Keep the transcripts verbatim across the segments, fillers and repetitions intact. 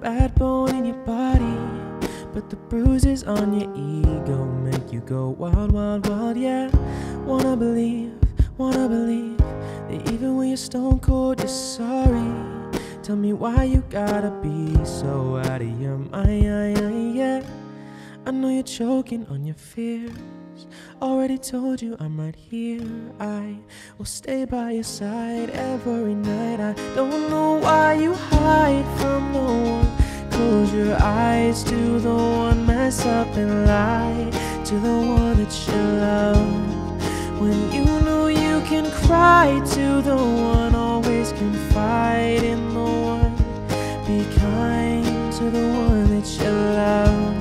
bad bone in your body, but the bruises on your ego make you go wild, wild, wild, yeah. Wanna believe, wanna believe that even when you're stone cold, you're sorry. Tell me why you gotta be so out of your mind, yeah. I know you're choking on your fears. Already told you I'm right here. I will stay by your side every night. I don't know why you hide from the one. Close your eyes to the one, mess up and lie to the one that you love. When you know you can cry to the one, always confide in the one. Be kind to the one that you love.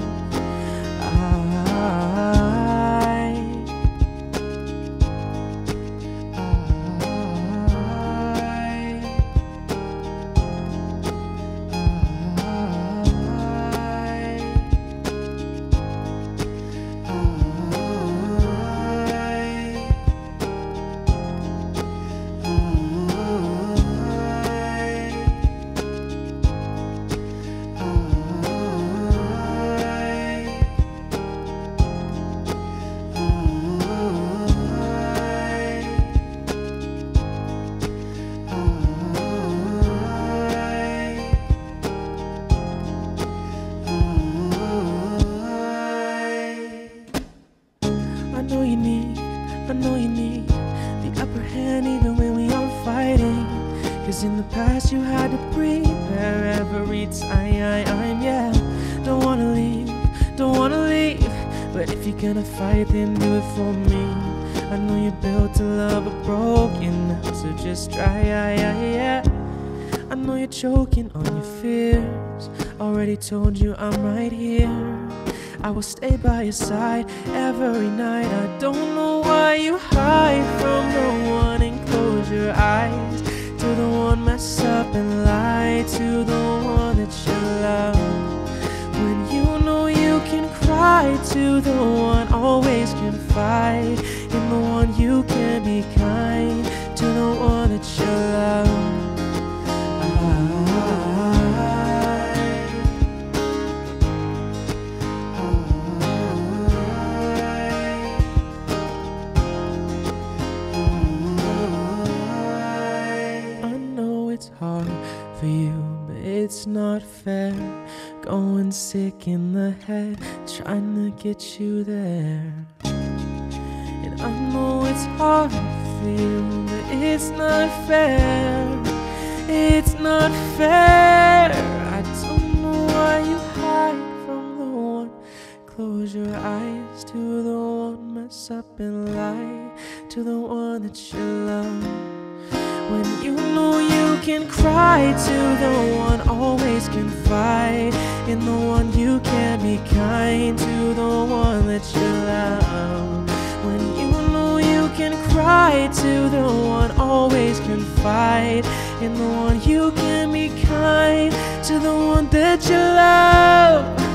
I know you need the upper hand even when we are fighting. Cause in the past you had to prepare every time, yeah. Don't wanna leave, don't wanna leave, but if you're gonna fight then do it for me. I know you're built to love a broken, so just try, yeah, yeah, yeah. I know you're choking on your fears. Already told you I'm right here. I will stay by your side every night. I don't know why you hide from the one and close your eyes to the one, mess up and lie to the one that you love. When you know you can cry to the one, always confide in the one. You can be kind to the one that you love. Hard for you, but it's not fair. Going sick in the head, trying to get you there. And I know it's hard for you, but it's not fair. It's not fair. I don't know why you hide from the one. Close your eyes to the one, mess up and lie to the one that you love. When you know you can cry to the one, always confide in the one. You can be kind to the one that you love. When you know you can cry to the one, always confide in the one. You can be kind to the one that you love.